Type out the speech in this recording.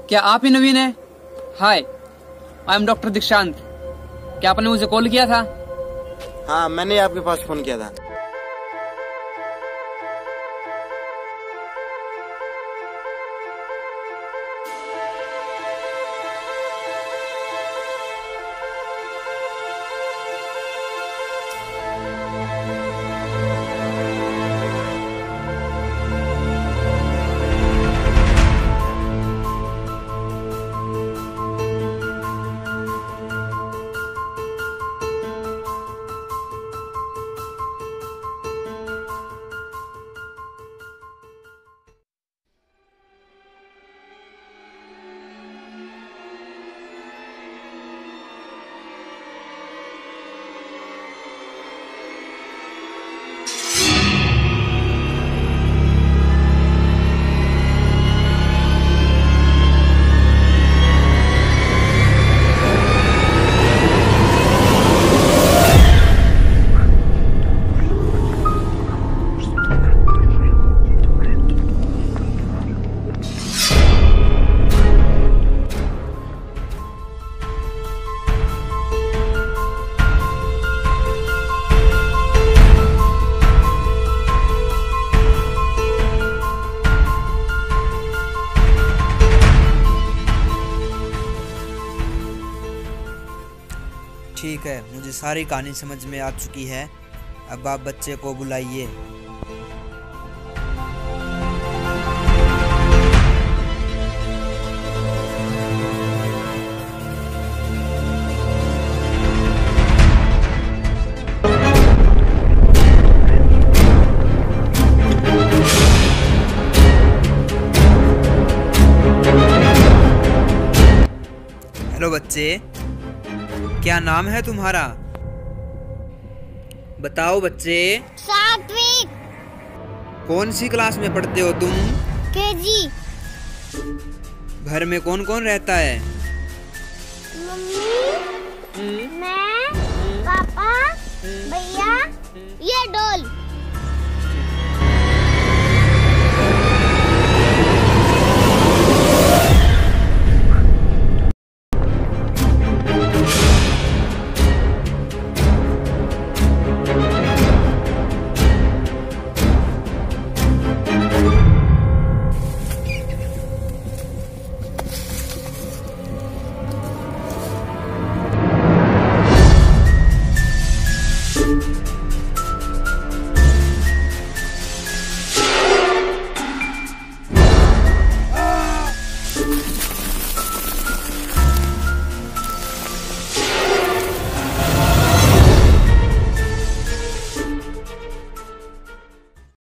क्या आप ही नवीन है? हाय, आई एम डॉक्टर दीक्षांत। क्या आपने मुझे कॉल किया था? हाँ, मैंने आपके पास फोन किया था। ठीक है, मुझे सारी कहानी समझ में आ चुकी है। अब आप बच्चे को बुलाइए। हेलो बच्चे, क्या नाम है तुम्हारा? बताओ बच्चे। सात्विक। कौन सी क्लास में पढ़ते हो तुम? केजी। घर में कौन कौन रहता है? मम्मी, मैं, पापा, भैया, ये डॉल।